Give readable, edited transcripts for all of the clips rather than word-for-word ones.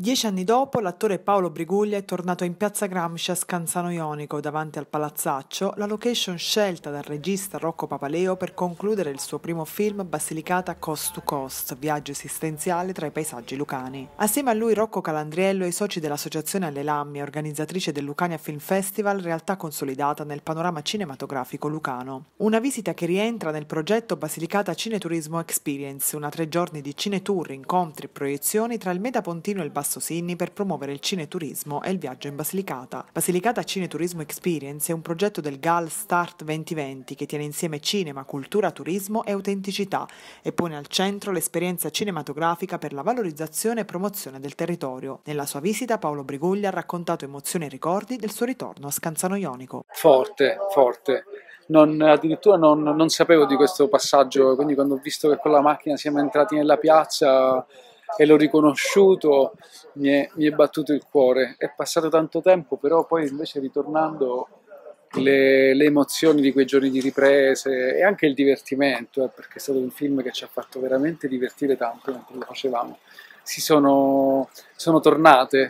10 anni dopo, l'attore Paolo Briguglia è tornato in piazza Gramsci a Scanzano Jonico, davanti al Palazzaccio, la location scelta dal regista Rocco Papaleo per concludere il suo primo film Basilicata Coast to Coast, viaggio esistenziale tra i paesaggi lucani. Assieme a lui Rocco Calandriello e i soci dell'Associazione Alle Lammie, organizzatrice del Lucania Film Festival, realtà consolidata nel panorama cinematografico lucano. Una visita che rientra nel progetto Basilicata Cineturismo Experience, una 3 giorni di cinetour, incontri e proiezioni tra il Metapontino e il Basso Sinni per promuovere il cineturismo e il viaggio in Basilicata. Basilicata Cineturismo Experience è un progetto del GAL Start 2020 che tiene insieme cinema, cultura, turismo e autenticità e pone al centro l'esperienza cinematografica per la valorizzazione e promozione del territorio. Nella sua visita Paolo Briguglia ha raccontato emozioni e ricordi del suo ritorno a Scanzano Jonico. Forte, forte. Addirittura non sapevo di questo passaggio, quindi quando ho visto che con la macchina siamo entrati nella piazza e l'ho riconosciuto, mi è battuto il cuore. È passato tanto tempo, però poi invece ritornando le emozioni di quei giorni di riprese e anche il divertimento, perché è stato un film che ci ha fatto veramente divertire tanto mentre lo facevamo, sono tornate.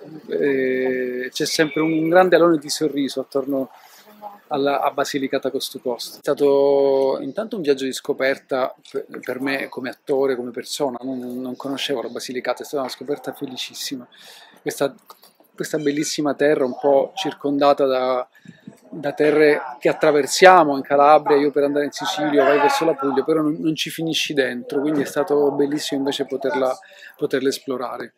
C'è sempre un grande alone di sorriso attorno a Basilicata Coast to Coast. È stato intanto un viaggio di scoperta per me come attore, come persona, non conoscevo la Basilicata, è stata una scoperta felicissima. Questa bellissima terra un po' circondata da terre che attraversiamo in Calabria, io per andare in Sicilia vai verso la Puglia, però non ci finisci dentro, quindi è stato bellissimo invece poterla esplorare.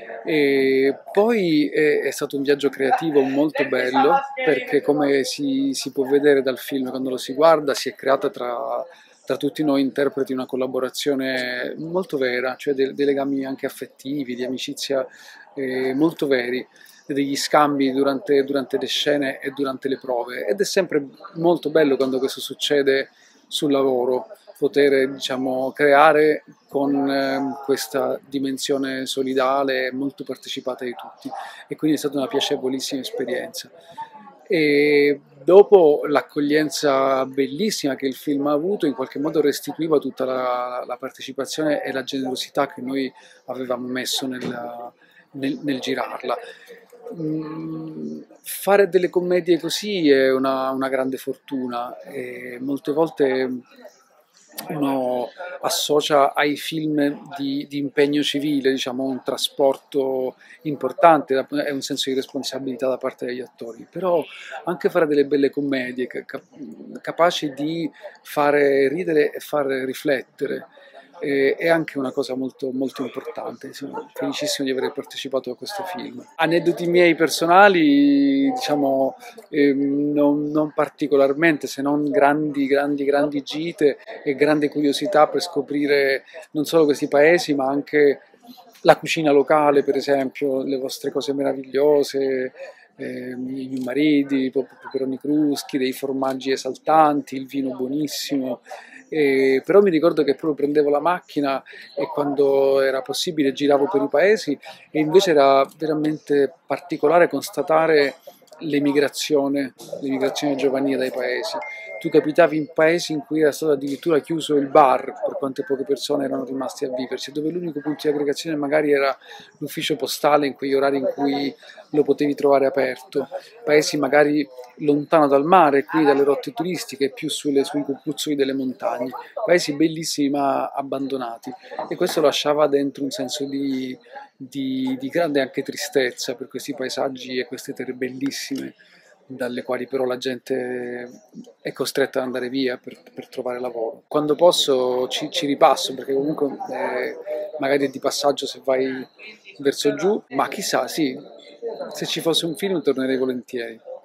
E poi è stato un viaggio creativo molto bello, perché come si può vedere dal film quando lo si guarda, si è creata tra tutti noi interpreti una collaborazione molto vera, cioè dei legami anche affettivi, di amicizia molto veri, degli scambi durante le scene e durante le prove, ed è sempre molto bello quando questo succede sul lavoro, poter diciamo creare con questa dimensione solidale molto partecipata di tutti, e quindi è stata una piacevolissima esperienza. E dopo l'accoglienza bellissima che il film ha avuto, in qualche modo restituiva tutta la partecipazione e la generosità che noi avevamo messo nel girarla. Fare delle commedie così è una grande fortuna, e molte volte uno associa ai film di impegno civile, diciamo, un trasporto importante e un senso di responsabilità da parte degli attori, però anche fare delle belle commedie capaci di fare ridere e far riflettere è anche una cosa molto, molto importante. Sono felicissimo di aver partecipato a questo film. Aneddoti miei personali, diciamo, non particolarmente, se non grandi gite e grande curiosità per scoprire non solo questi paesi, ma anche la cucina locale, per esempio, le vostre cose meravigliose, i mariti, i peperoni cruschi, dei formaggi esaltanti, il vino buonissimo. Però mi ricordo che proprio prendevo la macchina e quando era possibile giravo per i paesi, e invece era veramente particolare constatare l'emigrazione giovanile dai paesi. Tu capitavi in paesi in cui era stato addirittura chiuso il bar per quante poche persone erano rimaste a viverci, dove l'unico punto di aggregazione magari era l'ufficio postale in quegli orari in cui lo potevi trovare aperto. Paesi magari lontano dal mare, qui dalle rotte turistiche, più sui cucuzzoli delle montagne. Paesi bellissimi ma abbandonati, e questo lasciava dentro un senso di grande anche tristezza per questi paesaggi e queste terre bellissime, dalle quali però la gente è costretta ad andare via per trovare lavoro. Quando posso ci ripasso, perché comunque magari è di passaggio se vai verso giù, ma chissà, sì, se ci fosse un film tornerei volentieri.